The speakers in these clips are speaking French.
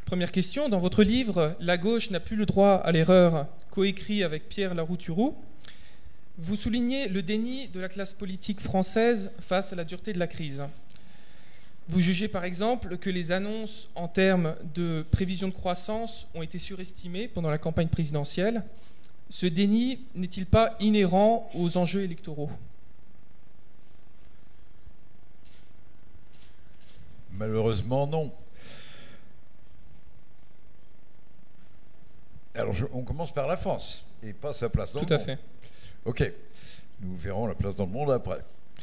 Première question, dans votre livre « La gauche n'a plus le droit à l'erreur », coécrit avec Pierre Larouturou, vous soulignez le déni de la classe politique française face à la dureté de la crise. Vous jugez par exemple que les annonces en termes de prévision de croissance ont été surestimées pendant la campagne présidentielle. Ce déni n'est-il pas inhérent aux enjeux électoraux ? Malheureusement, non. Alors, on commence par la France, et pas sa place dans le monde. Tout à fait. Ok, nous verrons la place dans le monde après.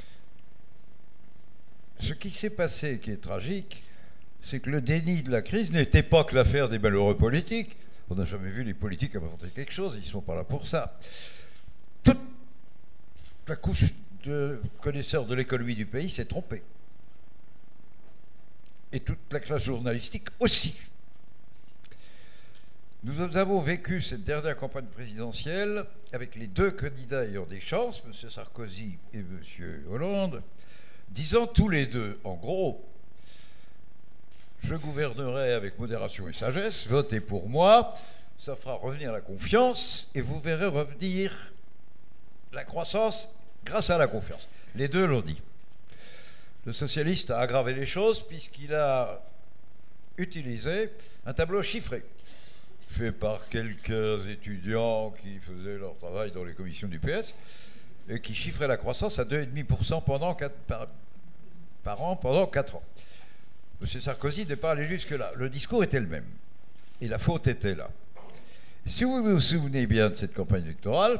Ce qui s'est passé, qui est tragique, c'est que le déni de la crise n'était pas que l'affaire des malheureux politiques. On n'a jamais vu les politiques inventer quelque chose, ils ne sont pas là pour ça. Toute la couche de connaisseurs de l'économie du pays s'est trompée. Et toute la classe journalistique aussi. Nous avons vécu cette dernière campagne présidentielle avec les deux candidats ayant des chances, M. Sarkozy et M. Hollande, disant tous les deux, en gros, je gouvernerai avec modération et sagesse, votez pour moi, ça fera revenir la confiance et vous verrez revenir la croissance grâce à la confiance. Les deux l'ont dit. Le socialiste a aggravé les choses puisqu'il a utilisé un tableau chiffré fait par quelques étudiants qui faisaient leur travail dans les commissions du PS et qui chiffrait la croissance à 2,5% par an pendant 4 ans. M. Sarkozy n'est pas allé jusque-là. Le discours était le même. Et la faute était là. Si vous vous souvenez bien de cette campagne électorale,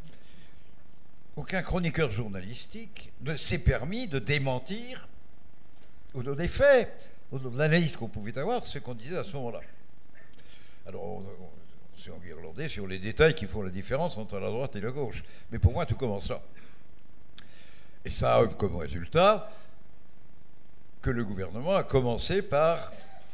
aucun chroniqueur journalistique ne s'est permis de démentir, ou de des faits, ou de l'analyse qu'on pouvait avoir, ce qu'on disait à ce moment-là. Alors, on s'est enguirlandé sur les détails qui font la différence entre la droite et la gauche. Mais pour moi, tout commence là. Et ça a comme résultat que le gouvernement a commencé par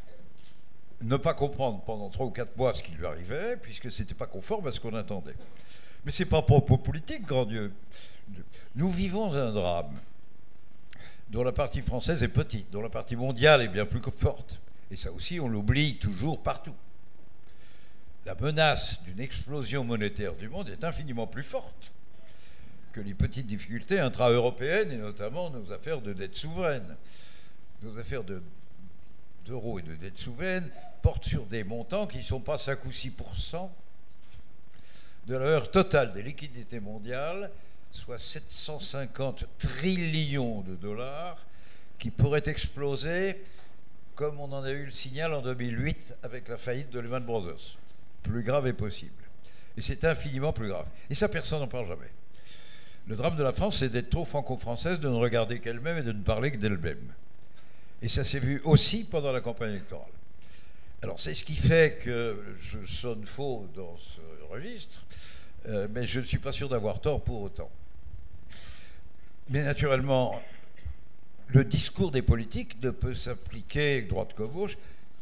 ne pas comprendre pendant 3 ou 4 mois ce qui lui arrivait, puisque ce n'était pas conforme à ce qu'on attendait. Mais ce n'est pas propos politique, grand Dieu. Nous vivons un drame dont la partie française est petite, dont la partie mondiale est bien plus forte. Et ça aussi, on l'oublie toujours partout. La menace d'une explosion monétaire du monde est infiniment plus forte que les petites difficultés intra-européennes et notamment nos affaires de dette souveraine. Nos affaires d'euros et de dette souveraine portent sur des montants qui ne sont pas 5 ou 6% de la valeur totale des liquidités mondiales, soit 750 trillions de dollars qui pourraient exploser comme on en a eu le signal en 2008 avec la faillite de Lehman Brothers. Plus grave est possible. Et c'est infiniment plus grave. Et ça, personne n'en parle jamais. Le drame de la France, c'est d'être trop franco-française, de ne regarder qu'elle-même et de ne parler que d'elle-même. Et ça s'est vu aussi pendant la campagne électorale. Alors, c'est ce qui fait que je sonne faux dans ce registre, mais je ne suis pas sûr d'avoir tort pour autant. Mais naturellement, le discours des politiques ne peut s'appliquer, droite comme gauche,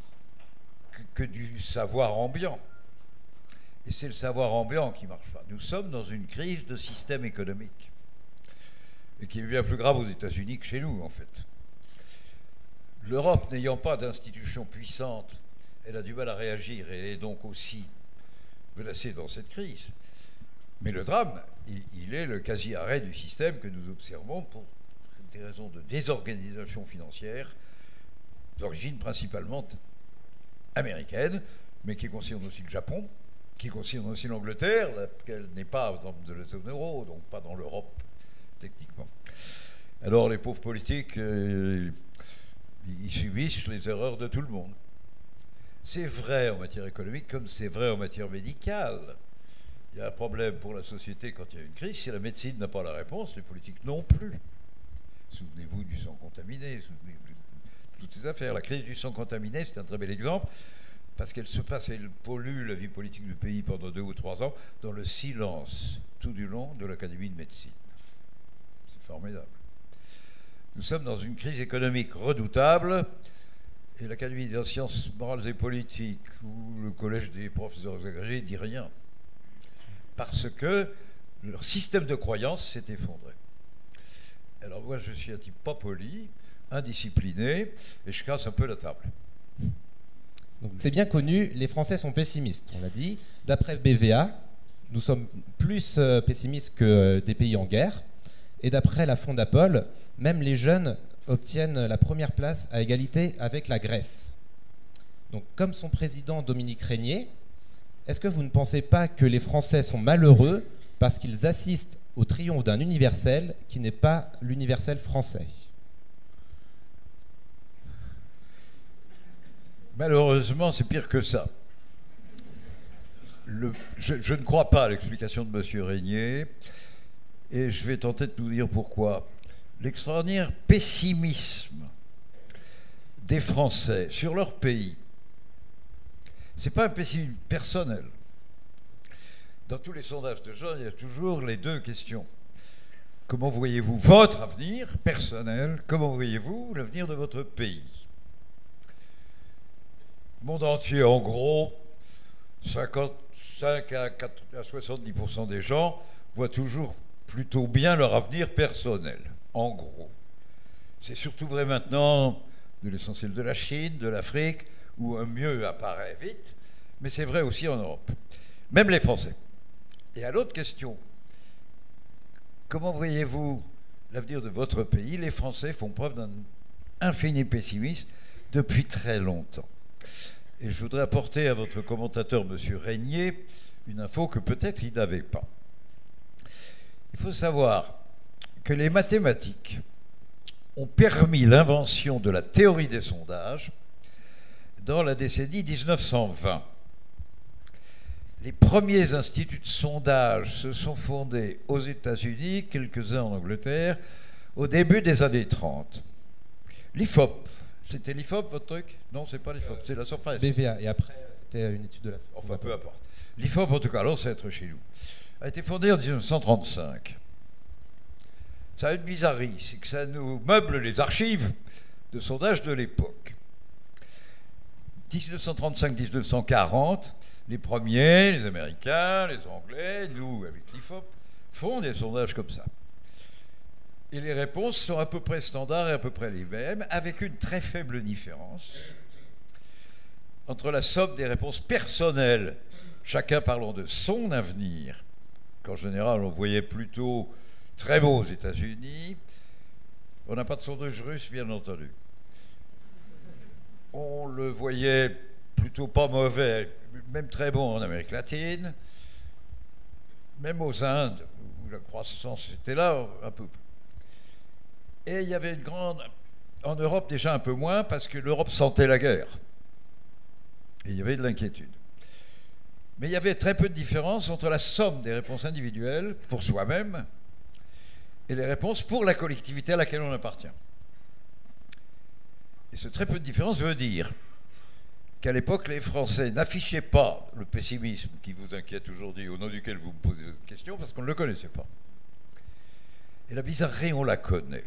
que du savoir ambiant. Et c'est le savoir ambiant qui ne marche pas. Nous sommes dans une crise de système économique, et qui est bien plus grave aux États-Unis que chez nous, en fait. L'Europe n'ayant pas d'institutions puissantes, elle a du mal à réagir, et elle est donc aussi menacée dans cette crise. Mais le drame, il est le quasi-arrêt du système que nous observons pour des raisons de désorganisation financière, d'origine principalement américaine, mais qui concerne aussi le Japon, qui concerne aussi l'Angleterre, laquelle n'est pas, par exemple, de la zone euro, donc pas dans l'Europe, techniquement. Alors les pauvres politiques, ils subissent les erreurs de tout le monde. C'est vrai en matière économique comme c'est vrai en matière médicale. Il y a un problème pour la société quand il y a une crise. Si la médecine n'a pas la réponse, les politiques non plus. Souvenez-vous du sang contaminé, souvenez-vous de toutes ces affaires. La crise du sang contaminé, c'est un très bel exemple, parce qu'elle se passe et elle pollue la vie politique du pays pendant 2 ou 3 ans dans le silence tout du long de l'Académie de médecine. C'est formidable. Nous sommes dans une crise économique redoutable et l'Académie des sciences morales et politiques ou le collège des professeurs agrégés ne dit rien. Parce que leur système de croyance s'est effondré. Alors moi, je suis un type pas poli, indiscipliné, et je casse un peu la table. Donc, c'est bien connu, les Français sont pessimistes, on l'a dit. D'après BVA, nous sommes plus pessimistes que des pays en guerre. Et d'après la Fondapol, même les jeunes obtiennent la première place à égalité avec la Grèce. Donc, comme son président Dominique Régnier, est-ce que vous ne pensez pas que les Français sont malheureux parce qu'ils assistent au triomphe d'un universel qui n'est pas l'universel français? Malheureusement, c'est pire que ça. Je ne crois pas à l'explication de M. Régnier, et je vais tenter de vous dire pourquoi. L'extraordinaire pessimisme des Français sur leur pays, ce n'est pas un pessimisme personnel. Dans tous les sondages de gens, il y a toujours les deux questions. Comment voyez-vous votre avenir personnel? Comment voyez-vous l'avenir de votre pays? Le monde entier, en gros, 55 à 70% des gens voient toujours plutôt bien leur avenir personnel, en gros. C'est surtout vrai maintenant de l'essentiel de la Chine, de l'Afrique, où un mieux apparaît vite, mais c'est vrai aussi en Europe. Même les Français. Et à l'autre question, comment voyez-vous l'avenir de votre pays? Les Français font preuve d'un infini pessimisme depuis très longtemps. Et je voudrais apporter à votre commentateur, M. Régnier, une info que peut-être il n'avait pas. Il faut savoir que les mathématiques ont permis l'invention de la théorie des sondages dans la décennie 1920. Les premiers instituts de sondage se sont fondés aux États-Unis, quelques-uns en Angleterre, au début des années 30. L'IFOP, c'était l'IFOP votre truc? Non, c'est pas l'IFOP, c'est la surface. BVA, et après, c'était une étude de la... Enfin, peu importe. L'IFOP, en tout cas, l'ancêtre chez nous, a été fondé en 1935. Ça a une bizarrerie, c'est que ça nous meuble les archives de sondage de l'époque. 1935-1940, les premiers, les Américains, les Anglais, nous, avec l'IFOP, font des sondages comme ça. Et les réponses sont à peu près standards et à peu près les mêmes, avec une très faible différence entre la somme des réponses personnelles, chacun parlant de son avenir, qu'en général on voyait plutôt très beau aux États-Unis. On n'a pas de sondage russe, bien entendu. On le voyait plutôt pas mauvais, même très bon en Amérique latine, même aux Indes, où la croissance était là un peu. Et il y avait une grande... En Europe, déjà un peu moins, parce que l'Europe sentait la guerre. Et il y avait de l'inquiétude. Mais il y avait très peu de différence entre la somme des réponses individuelles pour soi-même et les réponses pour la collectivité à laquelle on appartient. Et ce très peu de différence veut dire qu'à l'époque, les Français n'affichaient pas le pessimisme qui vous inquiète aujourd'hui, au nom duquel vous me posez cette question, parce qu'on ne le connaissait pas. Et la bizarrerie, on la connaît.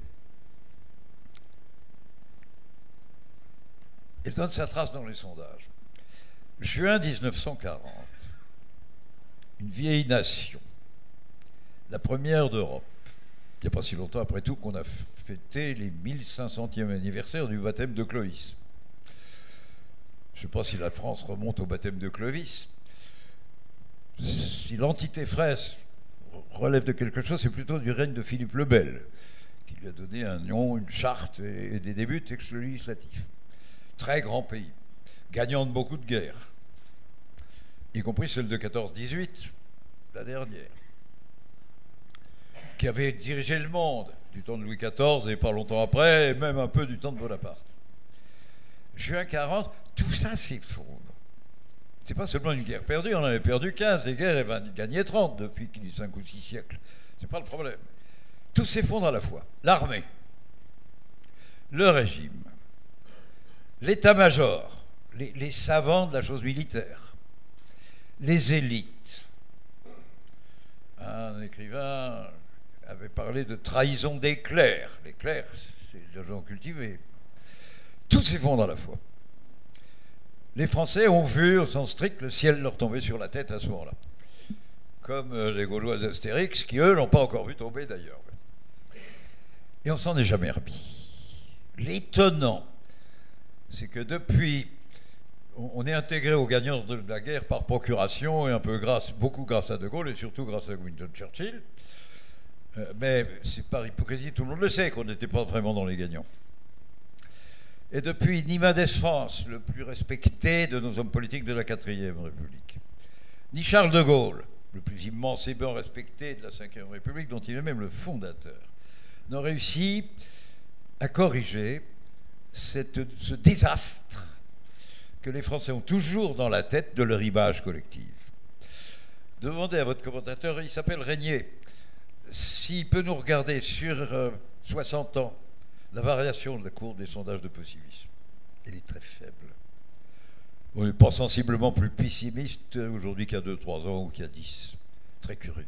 Elle donne sa trace dans les sondages. Juin 1940, une vieille nation, la première d'Europe. Il n'y a pas si longtemps après tout qu'on a fêté les 1500e anniversaire du baptême de Clovis. Je ne sais pas si la France remonte au baptême de Clovis. Si l'entité fraise relève de quelque chose, c'est plutôt du règne de Philippe le Bel, qui lui a donné un nom, une charte et des débuts de textes législatifs. Très grand pays, gagnant de beaucoup de guerres, y compris celle de 14-18, la dernière, qui avait dirigé le monde du temps de Louis XIV et pas longtemps après, et même un peu du temps de Bonaparte. Juin 40, tout ça s'effondre. C'est pas seulement une guerre perdue, on en avait perdu 15, les guerres avaient gagné 30 depuis 5 ou 6 siècles. C'est pas le problème. Tout s'effondre à la fois. L'armée, le régime, l'état-major, les savants de la chose militaire, les élites. Un écrivain avait parlé de trahison des clercs. Les clercs, c'est les gens cultivés. Tout s'effondre à la fois. Les Français ont vu, au sens strict, le ciel leur tomber sur la tête à ce moment-là. Comme les Gaulois d'Astérix, qui, eux, l'ont pas encore vu tomber, d'ailleurs. Et on s'en est jamais remis. L'étonnant, c'est que depuis on est intégré aux gagnants de la guerre par procuration et un peu beaucoup grâce à De Gaulle et surtout grâce à Winston Churchill. Mais c'est par hypocrisie, tout le monde le sait qu'on n'était pas vraiment dans les gagnants. Et depuis ni Mendès France, le plus respecté de nos hommes politiques de la 4e République, ni Charles de Gaulle, le plus immensément respecté de la 5e République, dont il est même le fondateur, n'ont réussi à corriger ce désastre que les Français ont toujours dans la tête de leur image collective. Demandez à votre commentateur, il s'appelle Régnier, s'il peut nous regarder sur 60 ans la variation de la courbe des sondages de pessimisme. Elle est très faible. On n'est pas sensiblement plus pessimiste aujourd'hui qu'il y a 2-3 ans ou qu'il y a 10. Très curieux.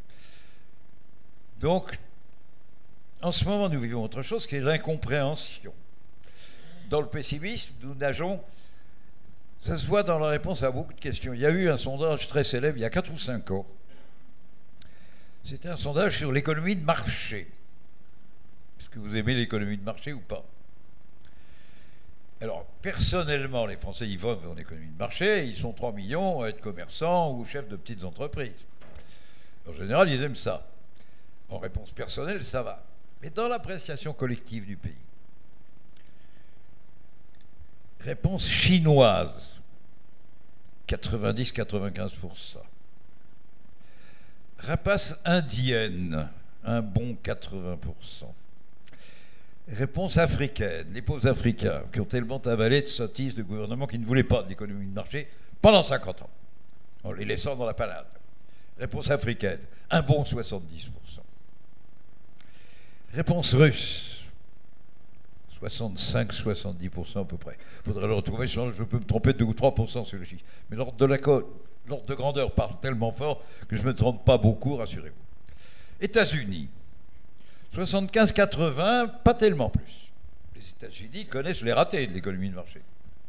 Donc, en ce moment, nous vivons autre chose qui est l'incompréhension. Dans le pessimisme, nous nageons. Ça se voit dans la réponse à beaucoup de questions. Il y a eu un sondage très célèbre il y a 4 ou 5 ans. C'était un sondage sur l'économie de marché. Est-ce que vous aimez l'économie de marché ou pas? Alors, personnellement, les Français, ils vont en économie de marché, ils sont 3 millions à être commerçants ou chefs de petites entreprises. En général, ils aiment ça. En réponse personnelle, ça va. Mais dans l'appréciation collective du pays, réponse chinoise, 90-95%. Rapace indienne, un bon 80%. Réponse africaine, les pauvres Africains qui ont tellement avalé de sottises de gouvernement qui ne voulaient pas d'économie de marché pendant 50 ans, en les laissant dans la panade. Réponse africaine, un bon 70%. Réponse russe, 65-70% à peu près. Il faudrait le retrouver, je peux me tromper de 2 ou 3% sur le chiffre. Mais l'ordre de grandeur parle tellement fort que je ne me trompe pas beaucoup, rassurez-vous. États-Unis, 75-80, pas tellement plus. Les États-Unis connaissent les ratés de l'économie de marché.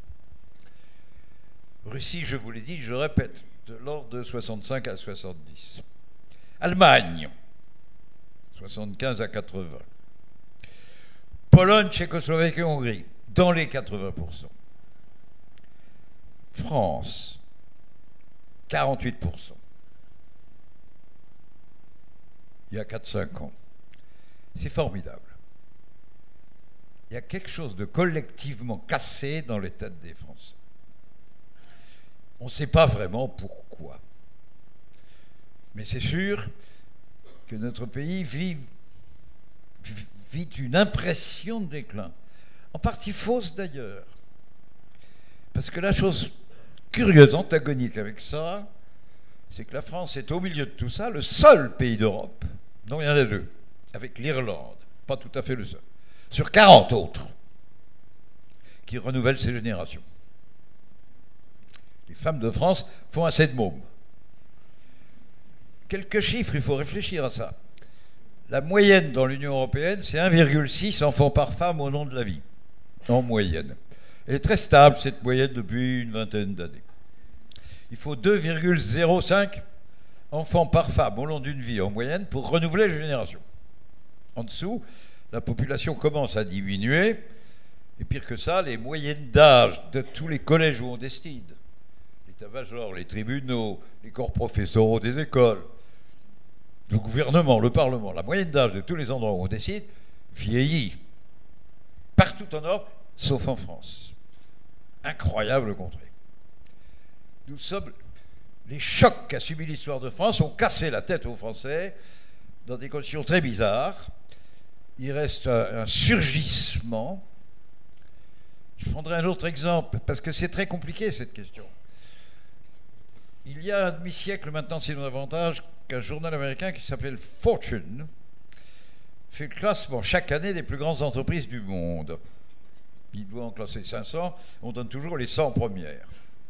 Russie, je vous l'ai dit, je répète, de l'ordre de 65 à 70. Allemagne, 75 à 80. Pologne, Tchécoslovaquie et Hongrie, dans les 80%. France, 48%. Il y a 4-5 ans. C'est formidable. Il y a quelque chose de collectivement cassé dans les têtes des Français. On ne sait pas vraiment pourquoi. Mais c'est sûr que notre pays vit une impression de déclin. En partie fausse d'ailleurs. Parce que la chose curieuse, antagonique avec ça, c'est que la France est au milieu de tout ça, le seul pays d'Europe, dont il y en a 2, avec l'Irlande, pas tout à fait le seul, sur 40 autres, qui renouvellent ces générations. Les femmes de France font assez de mômes. Quelques chiffres, il faut réfléchir à ça. La moyenne dans l'Union européenne, c'est 1,6 enfants par femme au long de la vie, en moyenne. Elle est très stable, cette moyenne, depuis une vingtaine d'années. Il faut 2,05 enfants par femme au long d'une vie, en moyenne, pour renouveler les générations. En dessous, la population commence à diminuer, et pire que ça, les moyennes d'âge de tous les collèges où on décide, l'état-major, les tribunaux, les corps professoraux des écoles, le gouvernement, le Parlement, la moyenne d'âge de tous les endroits où on décide, vieillit. Partout en Europe, sauf en France. Incroyable contrée. Nous sommes... Les chocs qu'a subi l'histoire de France ont cassé la tête aux Français dans des conditions très bizarres. Il reste un surgissement. Je prendrai un autre exemple, parce que c'est très compliqué cette question. Il y a un demi-siècle maintenant, c'est davantage, qu'un journal américain qui s'appelle Fortune fait le classement chaque année des plus grandes entreprises du monde. Il doit en classer 500, on donne toujours les 100 premières.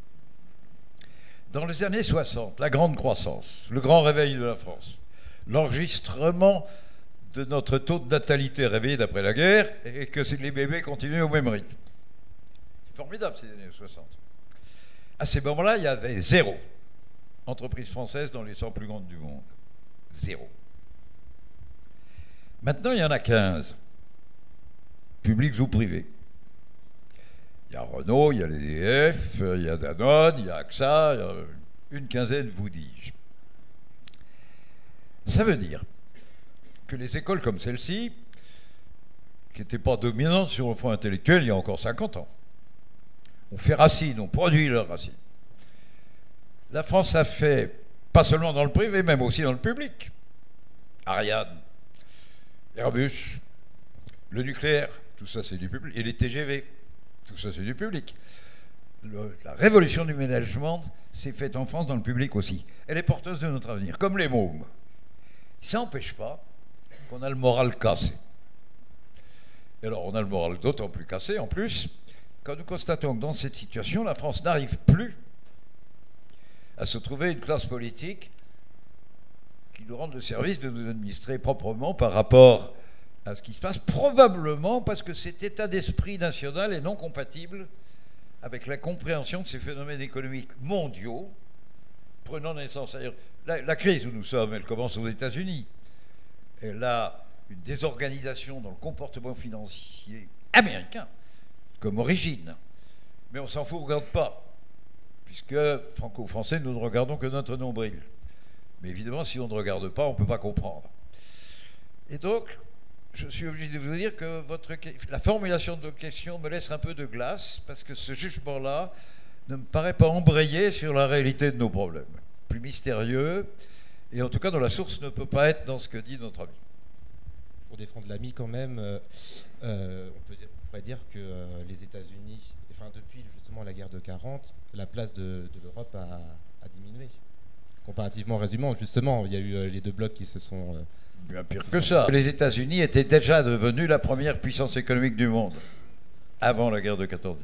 Dans les années 60, la grande croissance, le grand réveil de la France, l'enregistrement de notre taux de natalité réveillé d'après la guerre et que les bébés continuent au même rythme. C'est formidable ces années 60. À ces moments-là, il y avait 0 entreprise française dans les 100 plus grandes du monde. 0. Maintenant, il y en a 15, publics ou privés. Il y a Renault, il y a l'EDF, il y a Danone, il y a AXA, il y a une quinzaine, vous dis-je. Ça veut dire que les écoles comme celle-ci, qui n'étaient pas dominantes sur le front intellectuel il y a encore 50 ans, ont fait racine, ont produit leurs racines. La France a fait, pas seulement dans le privé, même aussi dans le public. Ariane, Airbus, le nucléaire, tout ça c'est du public, et les TGV, tout ça c'est du public. La révolution du management s'est faite en France dans le public aussi. Elle est porteuse de notre avenir, comme les mômes. Ça n'empêche pas qu'on a le moral cassé. Et alors on a le moral d'autant plus cassé, en plus, quand nous constatons que dans cette situation, la France n'arrive plus à se trouver une classe politique qui nous rende le service de nous administrer proprement par rapport à ce qui se passe, probablement parce que cet état d'esprit national est non compatible avec la compréhension de ces phénomènes économiques mondiaux, prenant naissance ailleurs. La crise où nous sommes, elle commence aux États-Unis. Elle a une désorganisation dans le comportement financier américain comme origine. Mais on s'en fout, on ne regarde pas, puisque franco-français, nous ne regardons que notre nombril. Mais évidemment, si on ne regarde pas, on ne peut pas comprendre. Et donc, je suis obligé de vous dire que la formulation de votre question me laisse un peu de glace, parce que ce jugement-là ne me paraît pas embrayer sur la réalité de nos problèmes. Plus mystérieux, et en tout cas dont la source ne peut pas être dans ce que dit notre ami. Pour défendre l'ami quand même, on pourrait dire que les États-Unis, enfin depuis justement la guerre de 40, la place de l'Europe a diminué. Comparativement, résumant, justement, il y a eu les deux blocs qui se sont... Bien pire que ça. Les États-Unis étaient déjà devenus la première puissance économique du monde, avant la guerre de 14-18.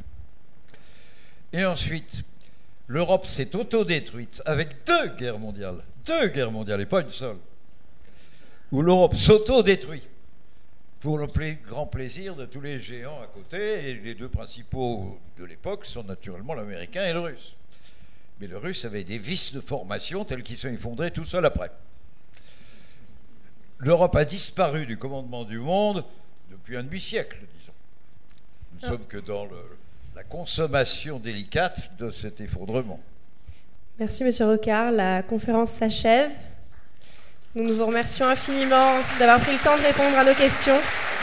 Et ensuite, l'Europe s'est autodétruite avec deux guerres mondiales, et pas une seule, où l'Europe s'autodétruit pour le grand plaisir de tous les géants à côté, et les deux principaux de l'époque sont naturellement l'américain et le russe. Mais le russe avait des vices de formation tels qu'ils sont effondrés tout seuls après. L'Europe a disparu du commandement du monde depuis un demi-siècle, disons. Nous ne sommes que dans la consommation délicate de cet effondrement. Merci, Monsieur Rocard. La conférence s'achève. Nous vous remercions infiniment d'avoir pris le temps de répondre à nos questions.